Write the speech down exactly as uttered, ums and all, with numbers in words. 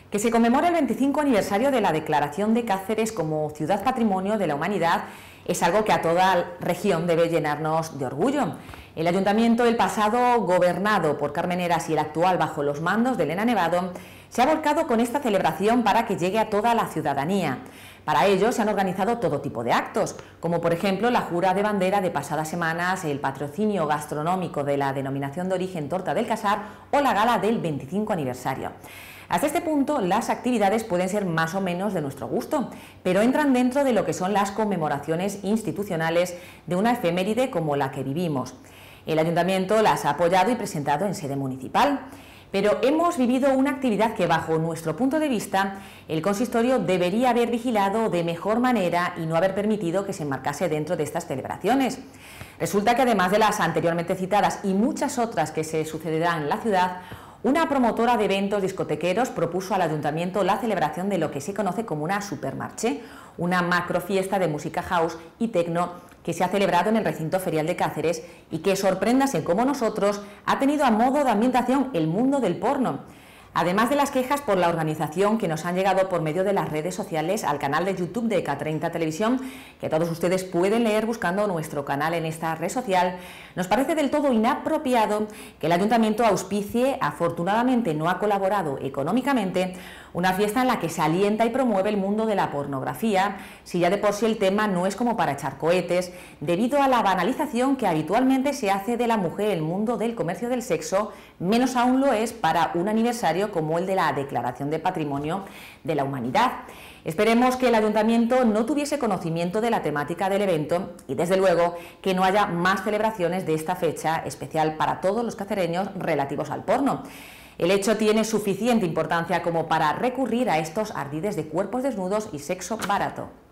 Que se conmemore el veinticinco aniversario de la declaración de Cáceres como Ciudad Patrimonio de la Humanidad es algo que a toda región debe llenarnos de orgullo. El Ayuntamiento, el pasado gobernado por Carmen Heras y el actual bajo los mandos de Elena Nevado, se ha volcado con esta celebración para que llegue a toda la ciudadanía. Para ello se han organizado todo tipo de actos, como por ejemplo la jura de bandera de pasadas semanas, el patrocinio gastronómico de la denominación de origen Torta del Casar o la gala del veinticinco aniversario. Hasta este punto, las actividades pueden ser más o menos de nuestro gusto, pero entran dentro de lo que son las conmemoraciones institucionales de una efeméride como la que vivimos. El Ayuntamiento las ha apoyado y presentado en sede municipal, pero hemos vivido una actividad que, bajo nuestro punto de vista, el consistorio debería haber vigilado de mejor manera y no haber permitido que se enmarcase dentro de estas celebraciones. Resulta que, además de las anteriormente citadas y muchas otras que se sucederán en la ciudad, una promotora de eventos discotequeros propuso al Ayuntamiento la celebración de lo que se conoce como una supermarché, una macrofiesta de música house y tecno que se ha celebrado en el recinto ferial de Cáceres y que, sorpréndase como nosotros, ha tenido a modo de ambientación el mundo del porno. Además de las quejas por la organización que nos han llegado por medio de las redes sociales al canal de YouTube de K treinta Televisión, que todos ustedes pueden leer buscando nuestro canal en esta red social, nos parece del todo inapropiado que el Ayuntamiento auspicie, afortunadamente no ha colaborado económicamente, una fiesta en la que se alienta y promueve el mundo de la pornografía, si ya de por sí el tema no es como para echar cohetes, debido a la banalización que habitualmente se hace de la mujer en el mundo del comercio del sexo, menos aún lo es para un aniversario como el de la Declaración de Patrimonio de la Humanidad. Esperemos que el Ayuntamiento no tuviese conocimiento de la temática del evento y, desde luego, que no haya más celebraciones de esta fecha especial para todos los cacereños relativos al porno. El hecho tiene suficiente importancia como para recurrir a estos ardides de cuerpos desnudos y sexo barato.